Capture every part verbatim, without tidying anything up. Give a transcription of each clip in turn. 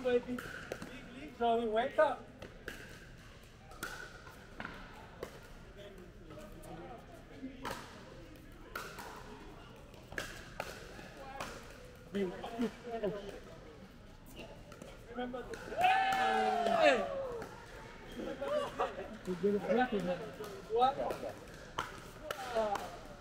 baby. Big leap, so we wake up. Remember the hey! You did it right. What? Uh,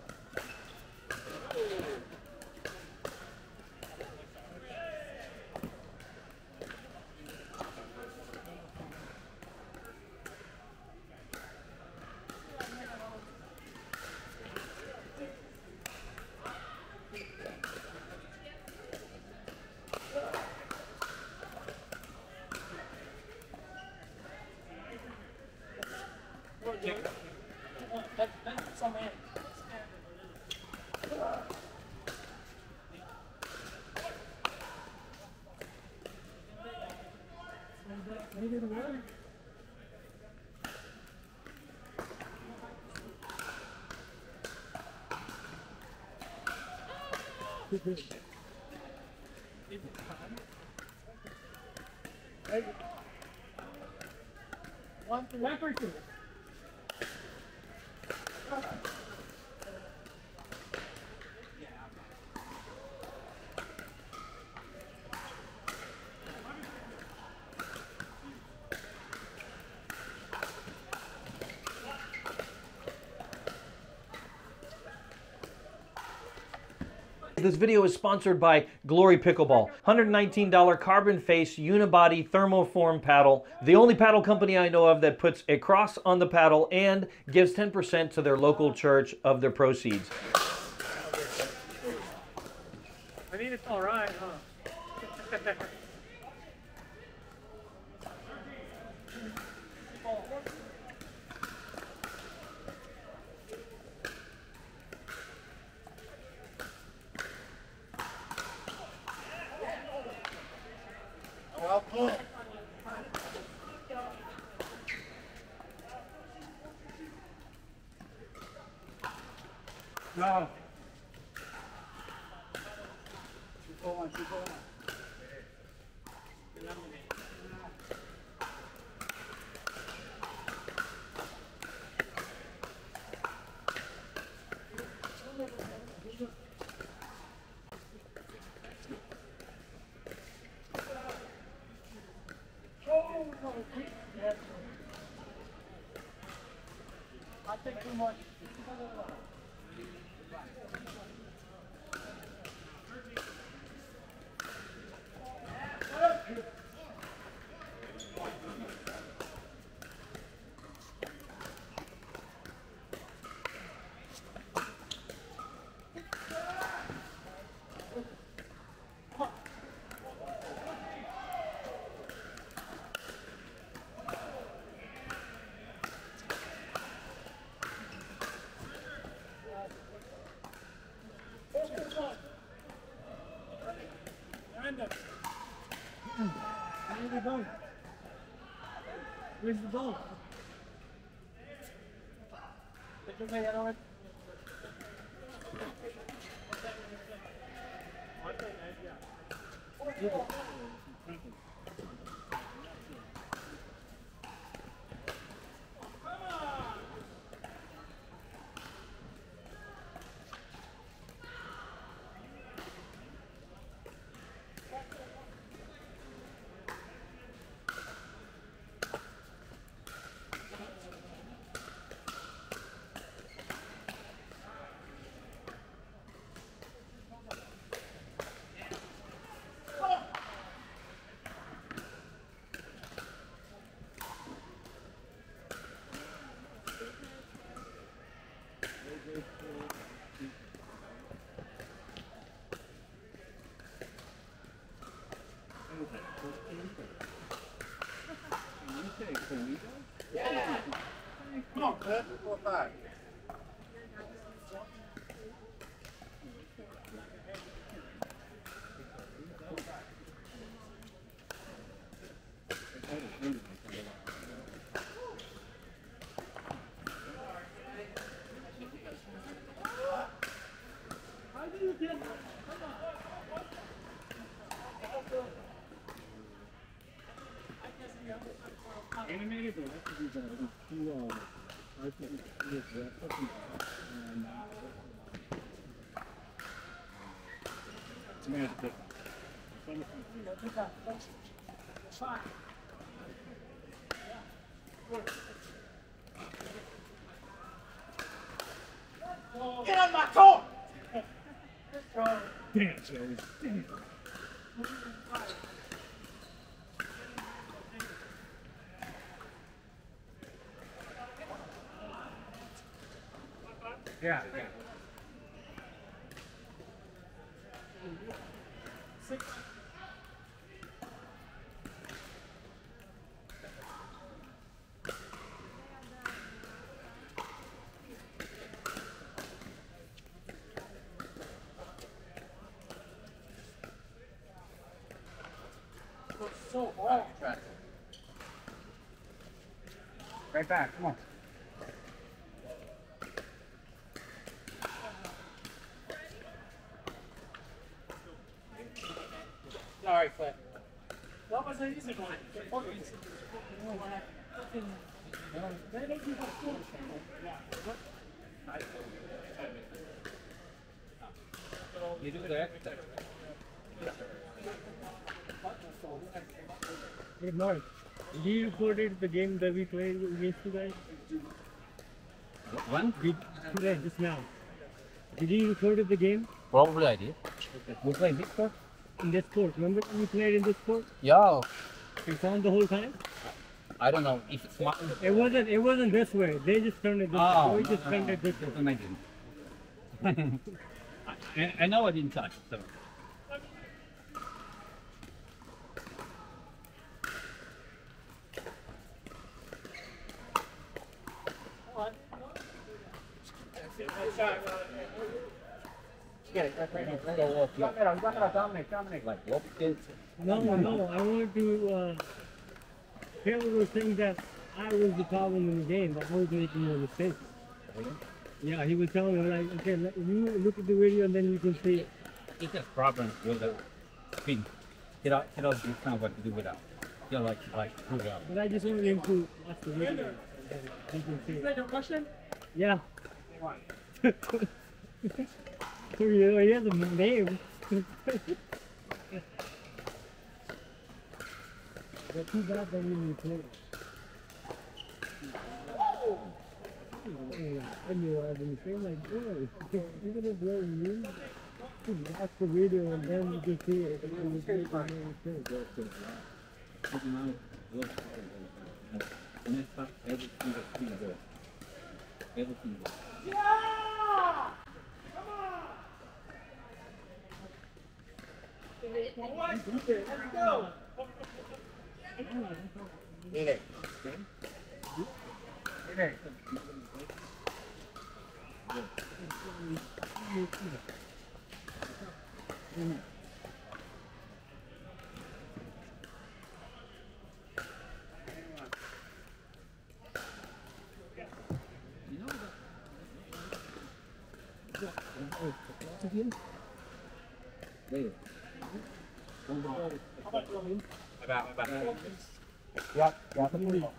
One, two, one, two. This video is sponsored by Glory Pickleball. one hundred nineteen dollar carbon face unibody thermoform paddle. The only paddle company I know of that puts a cross on the paddle and gives ten percent to their local church of their proceeds. I mean, it's all right, huh? No. Keep going, keep going. I think too much. Where's the ball? Where's the ball? Take your hand on it. Yeah. Come on, Cliff. Four, five. How do you get? Come on. animated, but that's to be better. Too long. I think it's fucking and it's a man to pick. Fine. Get on my toe! Damn, Joey. Damn. Yeah, yeah. Six. So hard. Right back, come on. All right, Cliff. That was an easy one. You do that. Good morning. Did you recorded the game that we played against you guys? One? Did, today, just now. Did you recorded the game? Probably I did. We played this court? In this court. Remember when we played in this court? Yeah. It's on the whole time? I don't know if it's my. It wasn't it wasn't this way. They just turned it this Oh, way. We no, just no, turned no. it this way. And I didn't. I, I know I didn't touch it, so. Get it, right, right, right, right. Go off, yeah. Dominic, Dominic. Like, what is No, no, I wanted to, uh, Taylor was saying that I was the problem in the game, but I was making a mistake. Yeah, he was telling me, like, okay, let you look at the video and then you can see it. It's a problem with the spin. You know, you know, you know what to do without. You know, like, like, pull it out. But I just wanted him to watch the video and then he can see it. Is that your question? Yeah. So, you know, he has a name. But too bad that you didn't play. I knew I was going to say, like, boy, even if you're new, watch the video and then you can see it. And you can see it. Everything goes. Yeah! Come on! Let's go! Get it. Get it. About, about. Yeah, yeah.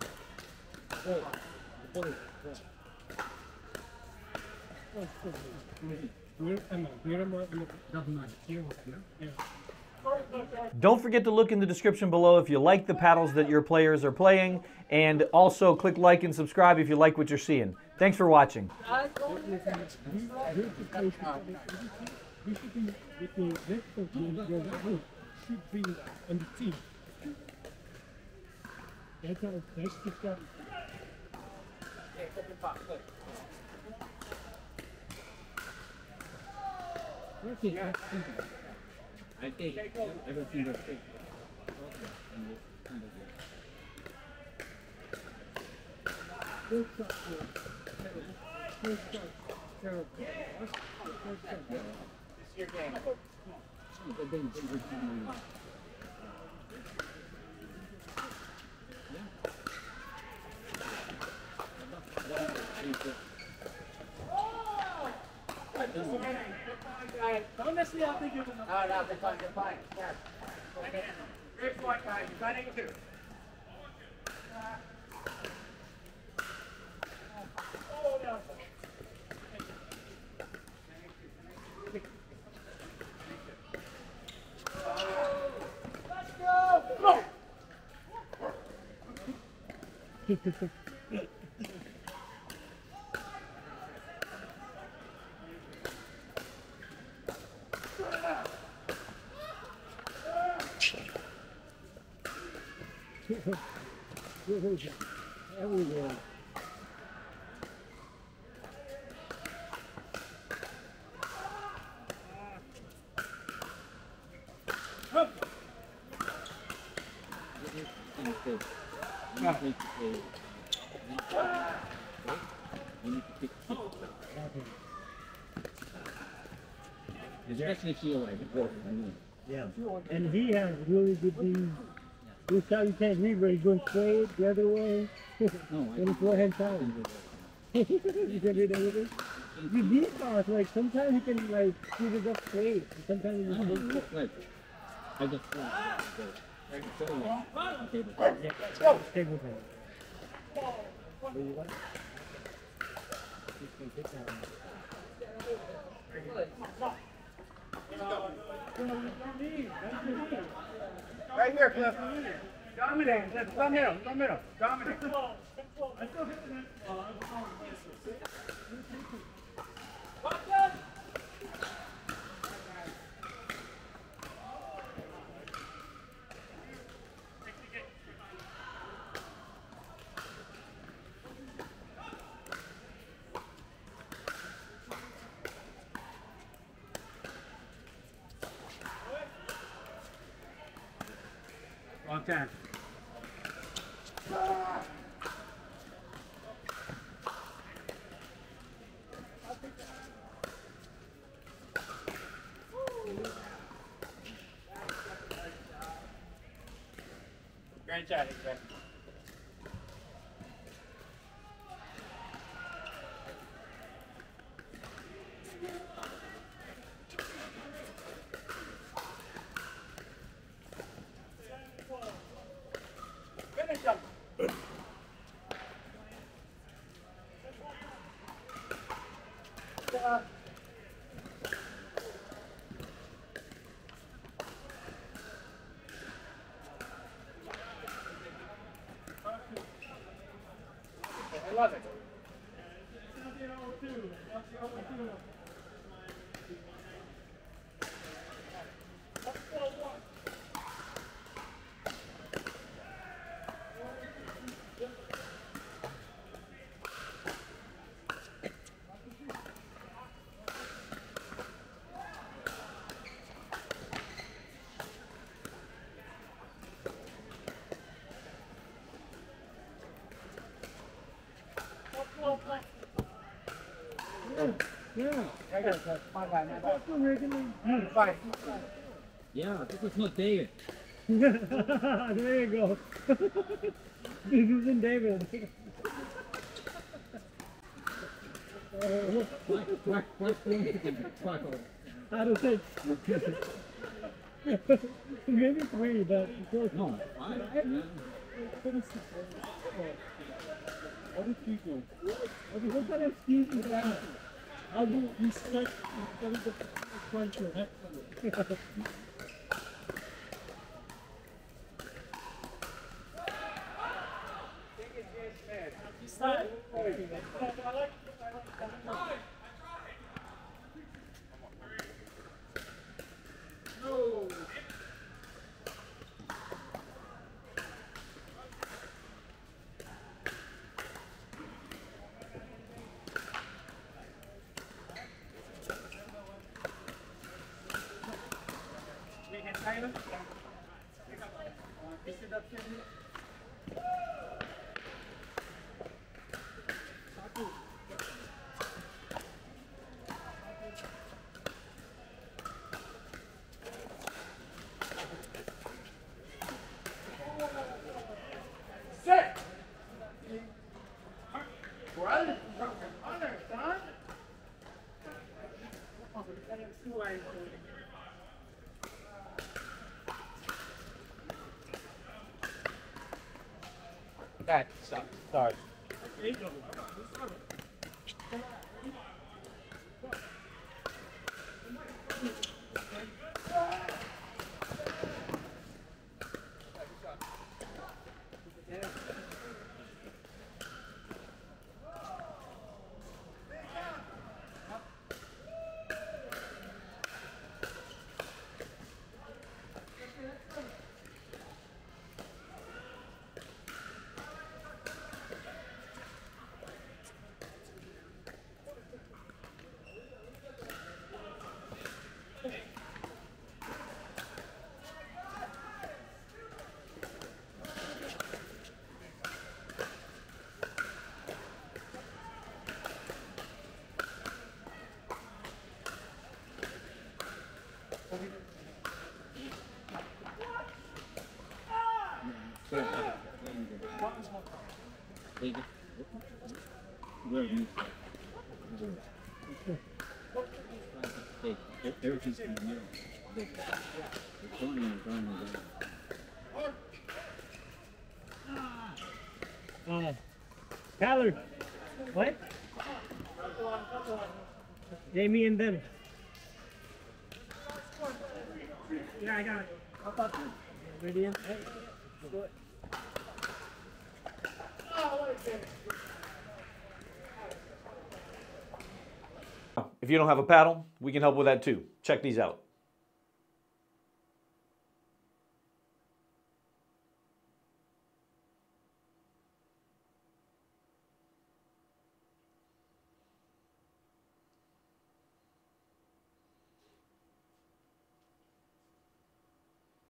Don't forget to look in the description below if you like the paddles that your players are playing, and also click like and subscribe if you like what you're seeing. Thanks for watching. Should be on the team. That's how that's the stuff. I think everything was fixed. It's your game. Don't necessarily have to give them. No, no, they're fine, they're fine. Yeah. Great point, guys. You're fighting too. Everywhere. Especially feel like it. Yeah. And he has really good things. This time you can't read where he's going straight the other way. No, I And it's forehand side. You can read everything. The defense, like sometimes you can like shoot it up straight. And sometimes you just look. Right. I just I can show you. Okay, Yeah, let's go. Stay with him. What do you want? You can get that one. Right here, Cliff. Dominate. Let's come here. Come here. Dominate. Long time. Great shot, exactly. Finish him. Uh, I love it. Yeah. I got it. Fine, fine, fine. Fine. yeah, this is not David. There you go. This isn't David. Quack, quack, quack, quack, quack. I don't think. Maybe three, but close. No, five. Yeah. What is people? What kind of excuse is that? I'll do respect instead of the puncher. That sucks. Sorry. Everything's in the middle. They're going and going and going. Uh, Tyler, what? Jamie and them. Yeah, I got it. How about this? Ready in? Hey, go ahead. If you don't have a paddle, we can help with that too. Check these out.